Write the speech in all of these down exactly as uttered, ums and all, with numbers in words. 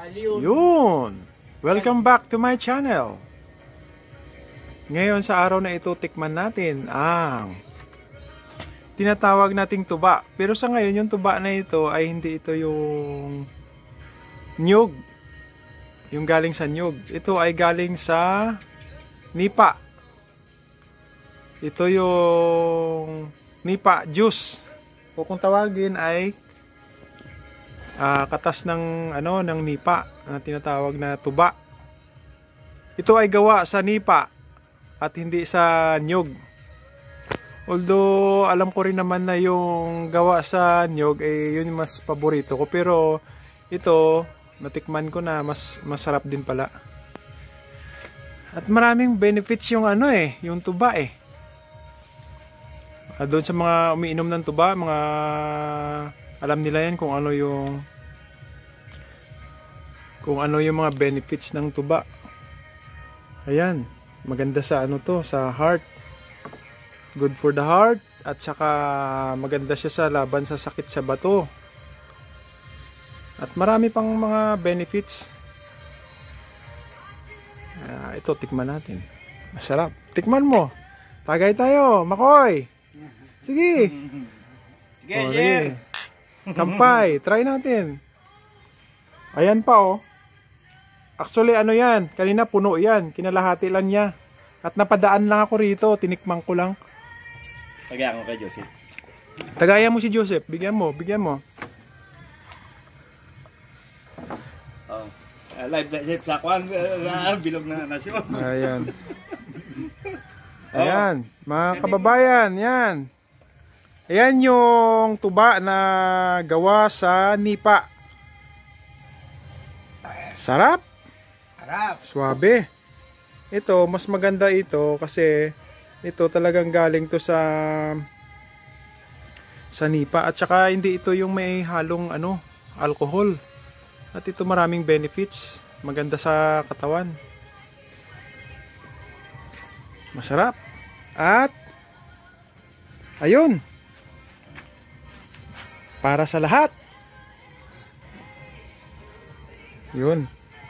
Yun! Welcome back to my channel. Ngayon sa araw na ito, tikman natin ang tinatawag nating tuba. Pero sa ngayon, yung tuba na ito ay hindi ito yung nyug. Yung galing sa nyug. Ito ay galing sa nipa. Ito yung nipa juice. O kung tawagin ay uh, katas ng ano ng nipa na tinatawag na tuba. Ito ay gawa sa nipa at hindi sa nyug. Although alam ko rin naman na yung gawa sa nyug eh yun mas paborito ko, pero ito natikman ko na mas masarap din pala. At maraming benefits yung ano eh, yung tuba eh. Uh, doon sa mga umiinom ng tuba, mga alam nila yan kung ano yung kung ano yung mga benefits ng tuba. Ayan, maganda sa ano to, sa heart. Good for the heart at saka maganda siya sa laban sa sakit sa bato. At marami pang mga benefits. Uh, ito tikman natin. Masarap. Tikman mo. Tagay tayo, Makoy. Sige. Sige, oh, share. Kampay, try natin. Ayan pa oh. Actually ano yan, kanina puno yan, kinalahati lang niya. At napadaan lang ako rito, tinikman ko lang. Tagayan ko kay Joseph. Tagayan mo si Joseph, bigyan mo, bigyan mo. Oh, uh, live live sa kwan, uh, bilog na nasyon. Ayan. Ayan, mga kababayan, yan. Ayan yung tuba na gawa sa nipa. Sarap. Sarap. Suabe. Ito, mas maganda ito kasi ito talagang galing to sa sa nipa at saka hindi ito yung may halong ano, alcohol. At ito maraming benefits. Maganda sa katawan. Masarap. At ayun. Para sa lahat. Yun.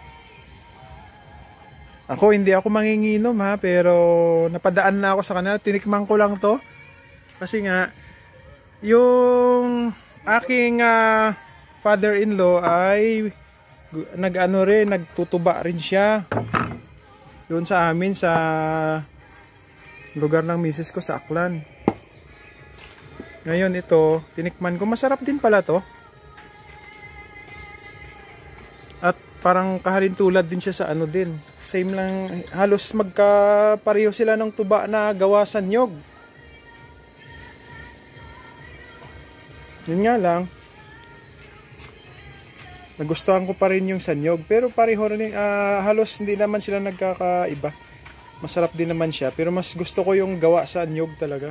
Ako hindi ako manginginom ha, pero napadaan na ako sa kanila. Tinikman ko lang to. Kasi nga yung aking uh, father-in-law ay nag-ano rin, nagtutuba rin siya. Doon sa amin sa lugar ng misis ko sa Aklan. Ngayon ito, tinikman ko, masarap din pala to. At parang kahalintulad din siya sa ano din. Same lang, halos magkapareho sila ng tuba na gawa sa nyog. Yun nga lang, nagustuhan ko pa rin yung sa nyog. Pero pareho rin, uh, halos hindi naman sila nagkakaiba. Masarap din naman siya, pero mas gusto ko yung gawa sa nyog talaga.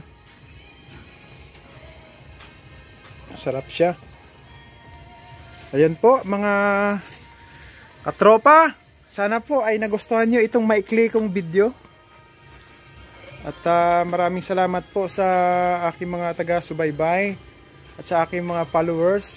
Masarap siya. Ayan po mga katropa, sana po ay nagustuhan nyo itong maikli kong video. At uh, maraming salamat po sa aking mga taga-subaybay at sa aking mga followers.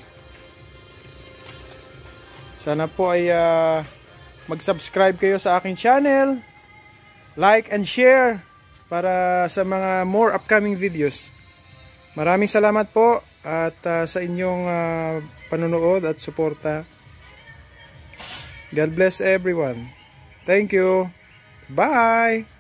Sana po ay uh, mag-subscribe kayo sa aking channel, like and share para sa mga more upcoming videos. Maraming salamat po at uh, sa inyong uh, panonood at suporta. God bless everyone. Thank you. Bye.